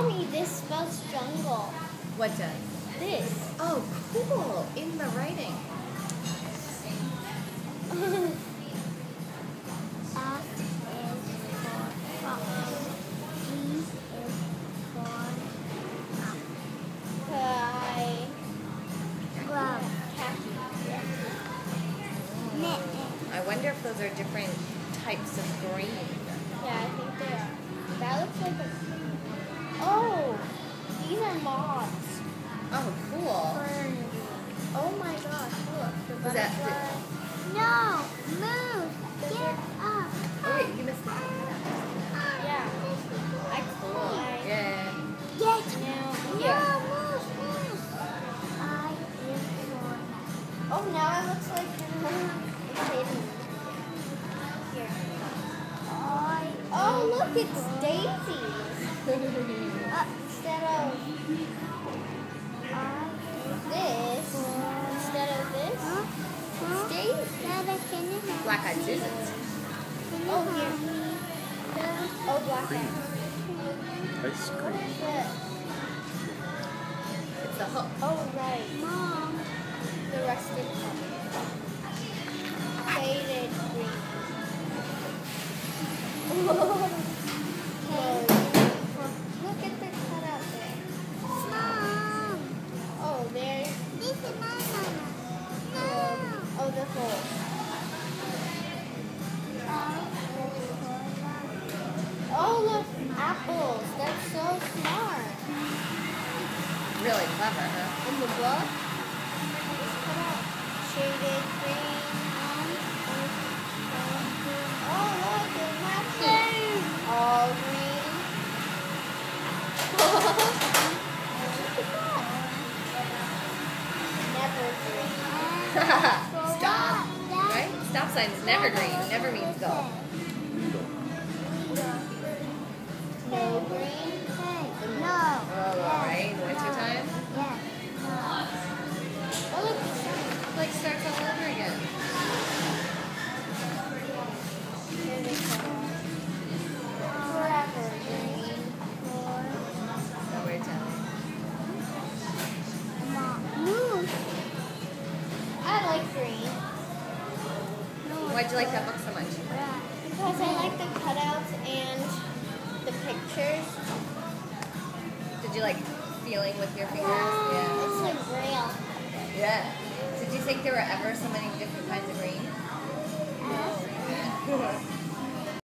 Mommy, this spells jungle. What does? This. Oh, cool. In the writing. I wonder if those are different types of green. Yeah, I think they are. That looks like a... Oh! These are moths. Oh, cool. Oh my gosh, look. The Is that butterfly. No, move. Get up. Oh, wait, you missed that. Yeah. Cool. Yeah. Get Now, No, here. move. I am for Oh, now it looks like it's hidden. Here. Oh, look, it's daisies. Instead of this, it's daisies. Black-eyed Susans. Oh, here. Oh, black-eyed. Ice cream. What is it? It's the hook. Oh, right. Mom. The rustic faded green. Look at the cutout there. Mom. Oh, there's This is my mama. No. oh the hole. Oh, look, apples. That's so smart. Really clever, huh? In the book, it's cut out shaded green. Oh, look, there's matching. All green. Look at that. Never green. Stop. Right? Stop sign is never green. Never means go. No green. No. Oh, right. Winter time. Yes. Oh, look, Like starts all over again. forever green. So we're telling. Move. I like green Why'd you like that book so much? because I like the cutouts and the pictures. Did you like feeling with your fingers? Yeah. It's like braille. Yeah. Did you think there were ever so many different kinds of green? No.